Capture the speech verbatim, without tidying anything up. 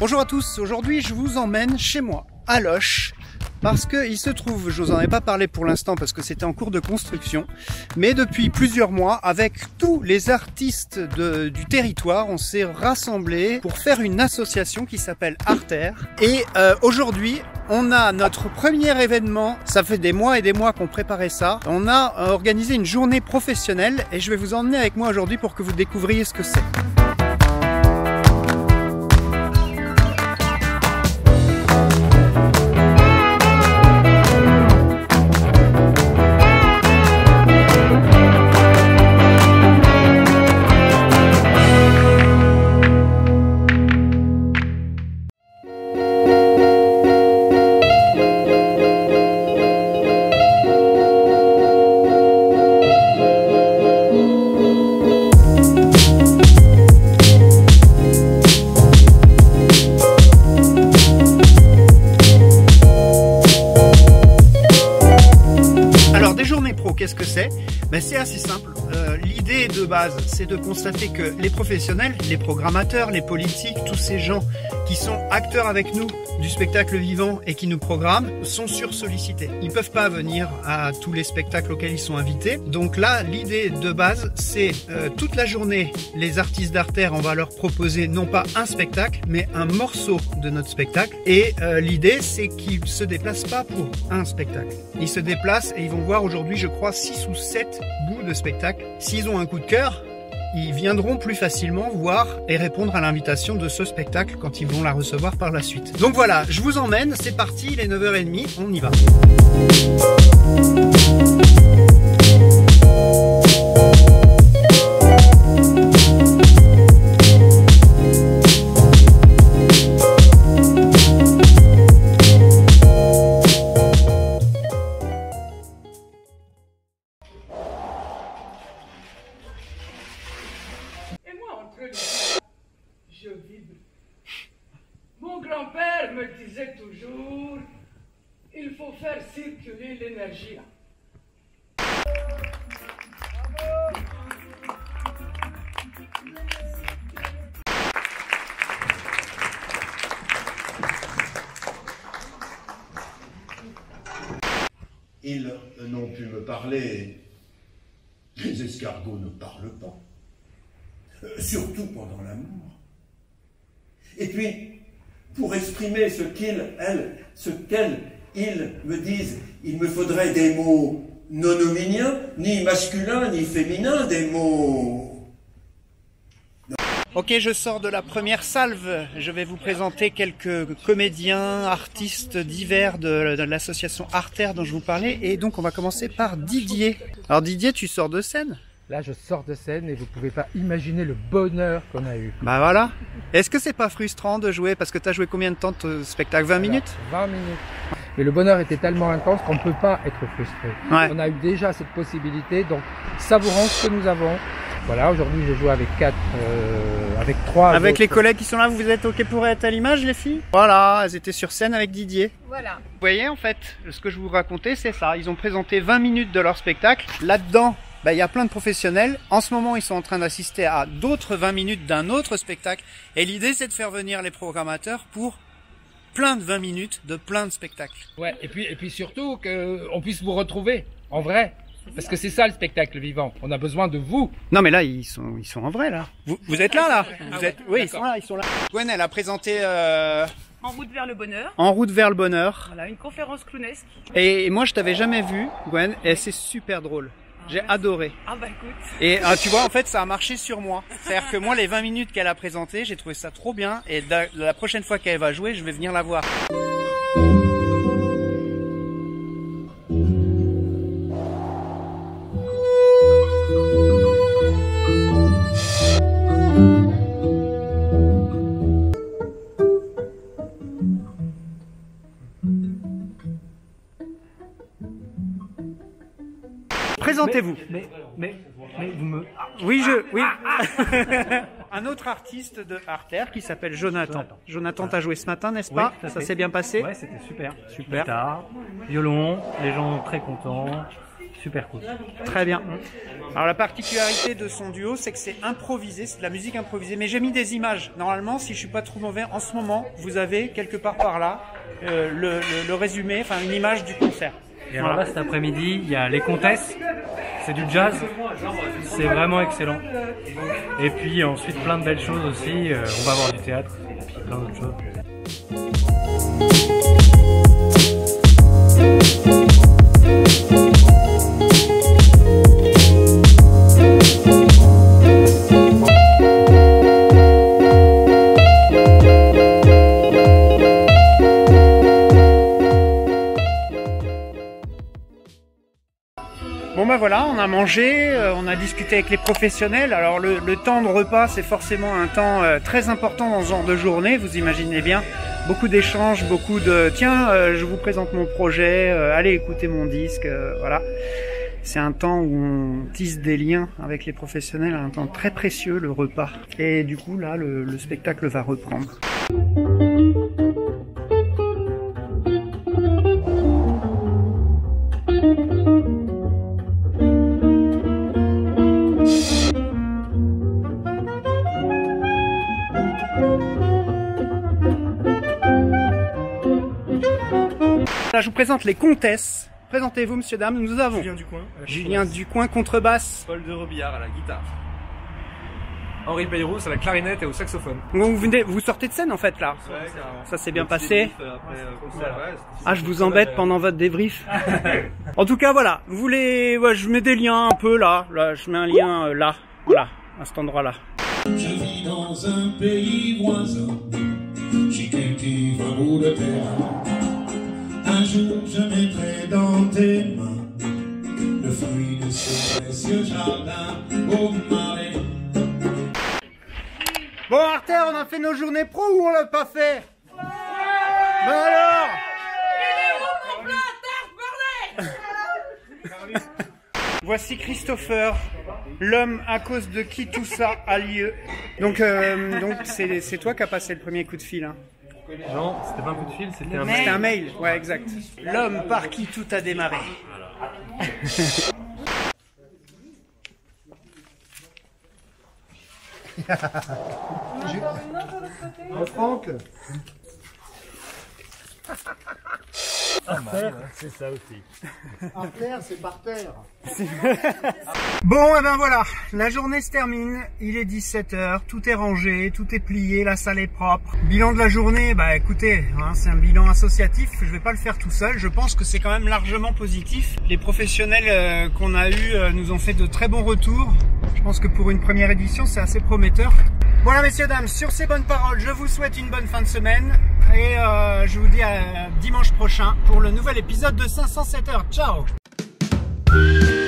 Bonjour à tous, aujourd'hui je vous emmène chez moi, à Loches, parce qu'il se trouve, je vous en ai pas parlé pour l'instant parce que c'était en cours de construction, mais depuis plusieurs mois, avec tous les artistes de, du territoire, on s'est rassemblés pour faire une association qui s'appelle Artère. Et euh, aujourd'hui, on a notre premier événement, ça fait des mois et des mois qu'on préparait ça. On a euh, organisé une journée professionnelle et je vais vous emmener avec moi aujourd'hui pour que vous découvriez ce que c'est. Qu'est-ce que c'est? Ben, c'est assez simple. Euh, L'idée de base, c'est de constater que les professionnels, les programmateurs, les politiques, tous ces gens qui sont acteurs avec nous du spectacle vivant et qui nous programment, sont sursollicités. Ils ne peuvent pas venir à tous les spectacles auxquels ils sont invités. Donc là, l'idée de base, c'est euh, toute la journée, les artistes d'Artère, on va leur proposer non pas un spectacle, mais un morceau de notre spectacle. Et euh, l'idée, c'est qu'ils ne se déplacent pas pour un spectacle. Ils se déplacent et ils vont voir aujourd'hui, je crois, six ou sept bouts de spectacle. S'ils ont un coup de cœur, ils viendront plus facilement voir et répondre à l'invitation de ce spectacle quand ils vont la recevoir par la suite. Donc voilà, je vous emmène, c'est parti, il est neuf heures trente, on y va. Je vibre. Mon grand-père me disait toujours, il faut faire circuler l'énergie. Ils n'ont pu me parler. Les escargots ne parlent pas. Euh, surtout pendant l'amour. Et puis, pour exprimer ce qu'ils, elles, ce qu'elles, ils me disent, il me faudrait des mots non hominiens, ni masculins, ni féminins, des mots... Ok, je sors de la première salve. Je vais vous présenter quelques comédiens, artistes divers de, de l'association Artère dont je vous parlais. Et donc, on va commencer par Didier. Alors Didier, tu sors de scène ? Là, je sors de scène et vous pouvez pas imaginer le bonheur qu'on a eu. Bah voilà. Est-ce que c'est pas frustrant de jouer? Parce que tu as joué combien de temps de spectacle? vingt minutes? vingt minutes. Mais le bonheur était tellement intense qu'on ne peut pas être frustré. Ouais. On a eu déjà cette possibilité, donc savourons ce que nous avons. Voilà, aujourd'hui j'ai joué avec quatre, euh, avec trois. Avec les autres. collègues qui sont là, vous êtes ok pour être à l'image, les filles? Voilà, elles étaient sur scène avec Didier. Voilà. Vous voyez, en fait, ce que je vous racontais, c'est ça. Ils ont présenté vingt minutes de leur spectacle. Là-dedans, bah, il y a plein de professionnels. En ce moment, ils sont en train d'assister à d'autres vingt minutes d'un autre spectacle. Et l'idée, c'est de faire venir les programmateurs pour plein de vingt minutes de plein de spectacles. Ouais, et puis, et puis surtout qu'on puisse vous retrouver en vrai. Parce que c'est ça le spectacle vivant. On a besoin de vous. Non mais là ils sont ils sont en vrai là. Vous, vous êtes là là. Vous ah êtes ouais, oui ils sont là ils sont là. Gwen elle a présenté euh... En route vers le bonheur. En route vers le bonheur. Voilà, une conférence clownesque. Et, et moi je t'avais jamais vu Gwen et c'est super drôle. J'ai Ah, adoré. Ah bah écoute. Et euh, tu vois en fait ça a marché sur moi. C'est-à-dire que moi les vingt minutes qu'elle a présentées j'ai trouvé ça trop bien et la, la prochaine fois qu'elle va jouer je vais venir la voir. Présentez-vous. Mais, mais, mais vous me... Oui, je... Oui. Un autre artiste de Artère qui s'appelle Jonathan. Jonathan, Jonathan t'as joué ce matin, n'est-ce pas? Oui, Ça s'est bien passé? Ouais, c'était super. Super. Guitare, violon, les gens très contents. super cool. Très bien. Alors la particularité de son duo, c'est que c'est improvisé, c'est de la musique improvisée. Mais j'ai mis des images. Normalement, si je suis pas trop mauvais, en ce moment, vous avez quelque part par là euh, le, le, le résumé, enfin une image du concert. Et alors là, cet après-midi, il y a les Comtesses, c'est du jazz, c'est vraiment excellent. Et puis ensuite, plein de belles choses aussi, euh, on va voir du théâtre, et puis plein d'autres choses. Bon ben voilà, on a mangé, euh, on a discuté avec les professionnels. Alors le, le temps de repas, c'est forcément un temps euh, très important dans ce genre de journée, vous imaginez bien. Beaucoup d'échanges, beaucoup de « tiens, euh, je vous présente mon projet, euh, allez écouter mon disque euh, », voilà. C'est un temps où on tisse des liens avec les professionnels, un temps très précieux, le repas. Et du coup là, le, le spectacle va reprendre. Là, je vous présente les Comtesses. Présentez-vous, monsieur, dame. Nous avons Julien Ducoing, Julien Ducoing, contrebasse. Paul de Robillard à la guitare. Henri Bayrous à la clarinette et au saxophone. Donc, vous venez, vous sortez de scène en fait là. Ouais, carrément. Ça s'est bien passé. Après, euh, concert, ouais, Ah, je vous embête pendant votre débrief. En tout cas, voilà. Vous voulez, ouais, je mets des liens un peu là. Là, je mets un lien euh, là, voilà, à cet endroit-là. Je vis dans un pays voisin, j'y cultive un bout de terre. Un jour je mettrai dans tes mains le fruit de ce précieux jardin au marais. Bon, Arthur, on a fait nos journées pro ou on l'a pas fait? Ouais. Ben alors? Voici Christopher, l'homme à cause de qui tout ça a lieu. Donc, euh, donc c'est toi qui as passé le premier coup de fil, hein? Non, c'était pas un coup de fil, c'était un mail. C'était un mail, ouais, exact. L'homme par qui tout a démarré. Franck, C'est ça aussi. par terre, c'est par terre. Bon, et ben voilà, la journée se termine, il est dix-sept heures, tout est rangé, tout est plié, la salle est propre. Bilan de la journée, bah écoutez, hein, c'est un bilan associatif, je vais pas le faire tout seul, je pense que c'est quand même largement positif. Les professionnels euh, qu'on a eus euh, nous ont fait de très bons retours. Je pense que pour une première édition, c'est assez prometteur. Voilà messieurs, dames, sur ces bonnes paroles, je vous souhaite une bonne fin de semaine et euh, je vous dis à dimanche prochain pour le nouvel épisode de cinq cent sept heures. Ciao!